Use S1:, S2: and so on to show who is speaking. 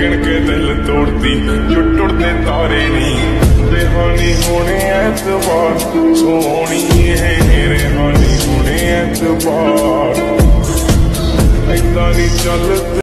S1: गिन के दिल तोड़ती जो टुटते तारे नहीं। रेहानी होने एतबार सोनी है, रेहानी होने एतबार ऐदा नहीं चल